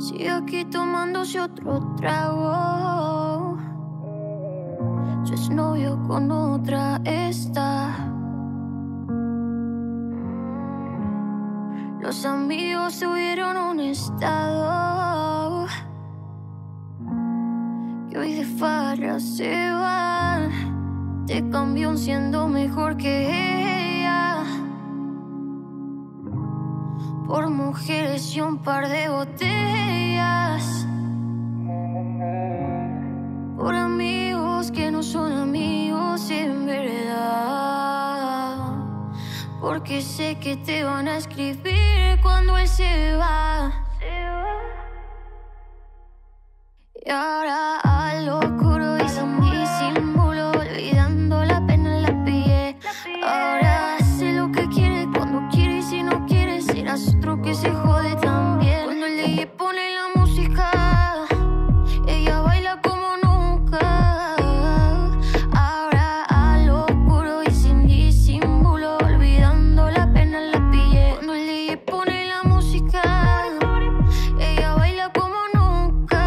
Sigue aquí tomándose otro trago. Su exnovio con otra está. Los amigos subieron un estado que hoy de farra se van. Te cambió siendo mejor que ella, por mujeres y un par de botellas, por amigos que no son amigos en verdad, porque sé que te van a escribir cuando él se va. Y ahora a lo oscuro y sin disimulo, olvidando la pena la pillé. Ahora hace lo que quiere cuando quiere, y si no quiere serás otro que se jode también. Cuando el DJ pone la música, ella baila como nunca. Ahora a lo oscuro y sin disimulo, olvidando la pena la pillé. Cuando el DJ pone la música, ella baila como nunca.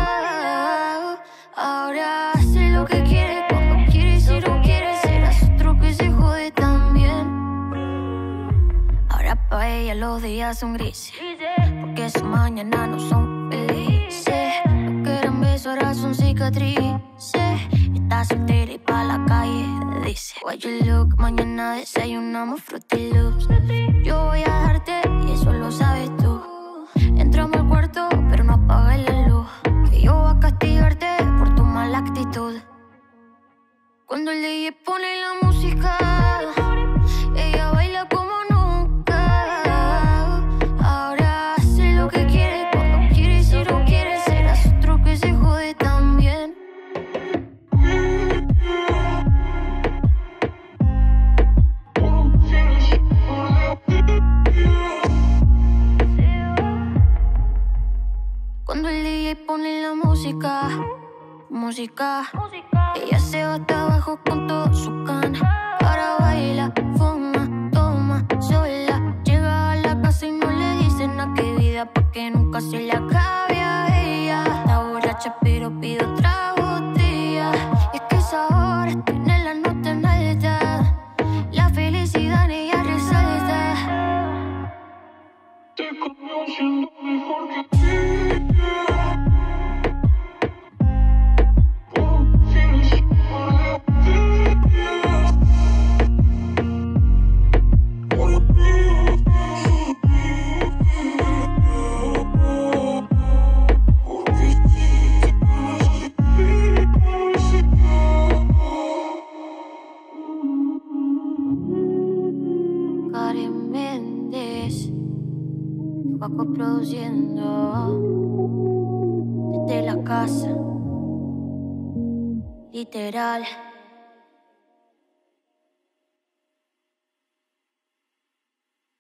Ahora hace lo que quiere cuando quiere, y si no quiere serás otro que se jode también. Ahora pa' ella los días son grises, porque su mañana no son felices. Lo que eran besos ahora son cicatrices. Está soltera y pa' la calle dice: Why you look, mañana desayunamos Fruity Loops. Yo voy a darte y eso lo sabes tú. Entramos al cuarto pero no apagues la luz, que yo voy a castigarte por tu mala actitud. Cuando el DJ pone la música, ella baila como nunca. Ahora hace lo que quiere cuando quiere, y si no quiere serás otro que se jode también. Cuando el DJ pone la música, ella se va hasta abajo con todo su can. Ahora baila, fuma, toma, sola. Llega a la casa y no le dice nada, que vida, porque nunca se le acabe a ella. Está borracha pero pide otra botella. Y es que esa hora tiene la nota en alta, la felicidad en ella resalta. Te cambió siendo mejor que ella. Karen Méndez, Paco produciendo desde la casa, literal.